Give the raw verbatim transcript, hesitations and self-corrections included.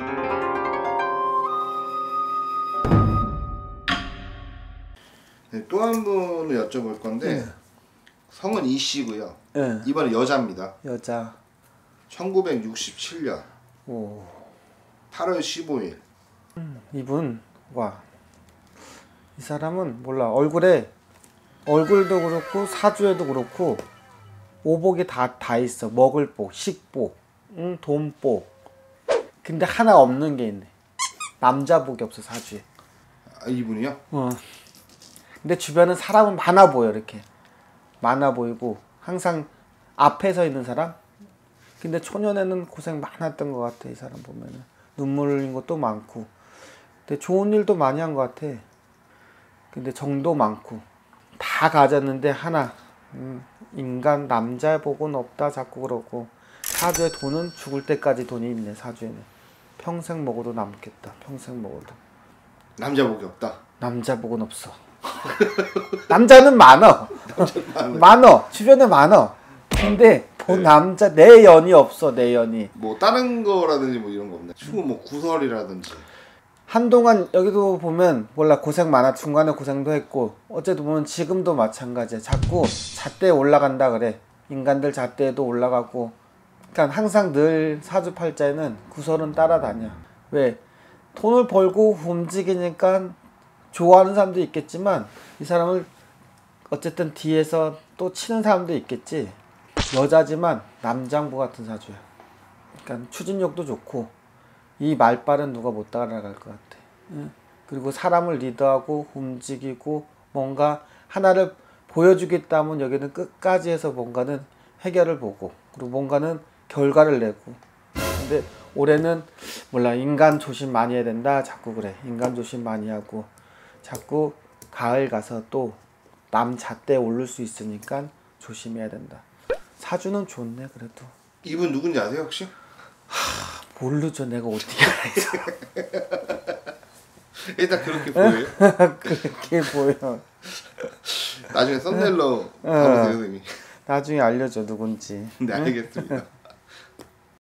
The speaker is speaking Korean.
네, 또 한 분을 여쭤볼 건데 네. 성은 이씨고요. 네. 이번에 여자입니다. 여자. 천구백육십칠 년 오. 팔월 십오일. 음, 이분 와. 이 사람은 몰라. 얼굴에 얼굴도 그렇고 사주에도 그렇고 오복이 다 다 있어. 먹을 복, 식복, 응, 돈복. 근데 하나 없는 게 있네. 남자복이 없어 사주에. 아, 이분이요? 어. 근데 주변은 사람은 많아 보여. 이렇게 많아 보이고 항상 앞에 서 있는 사람. 근데 초년에는 고생 많았던 것 같아. 이 사람 보면은 눈물 흘린 것도 많고 근데 좋은 일도 많이 한 것 같아. 근데 정도 많고 다 가졌는데 하나 음, 인간 남자 복은 없다 자꾸 그러고 사주에 돈은 죽을 때까지 돈이 있네. 사주에는 평생 먹어도 남겠다. 평생 먹어도. 남자 복이 없다. 남자 복은 없어. 남자는 많어. 많어. 주변에 많어. 근데 뭐 네. 남자 내 연이 없어. 내 연이. 뭐 다른 거라든지 뭐 이런 거 없나? 추후 뭐 구설이라든지. 한동안 여기도 보면 몰라 고생 많아. 중간에 고생도 했고 어쨌든 보면 지금도 마찬가지야. 자꾸 잣대에 올라간다 그래. 인간들 잣대에도 올라가고. 그러니까 항상 늘 사주팔자에는 구설은 따라다녀. 왜? 돈을 벌고 움직이니까 좋아하는 사람도 있겠지만 이 사람을 어쨌든 뒤에서 또 치는 사람도 있겠지. 여자지만 남장부 같은 사주야. 그러니까 추진력도 좋고 이 말빨은 누가 못 따라갈 것 같아. 응? 그리고 사람을 리드하고 움직이고 뭔가 하나를 보여주겠다 하면 여기는 끝까지 해서 뭔가는 해결을 보고 그리고 뭔가는 결과를 내고. 근데 올해는 몰라 인간 조심 많이 해야 된다 자꾸 그래. 인간 조심 많이 하고 자꾸 가을 가서 또 남 잣대에 오를 수 있으니까 조심해야 된다. 사주는 좋네 그래도. 이분 누군지 아세요 혹시? 하, 모르죠. 내가 어떻게 알아요. 일단 그렇게 보여요? 그렇게 보여. 나중에 썸네일로 봐보세요 선생님. 나중에 알려줘 누군지. 네 알겠습니다.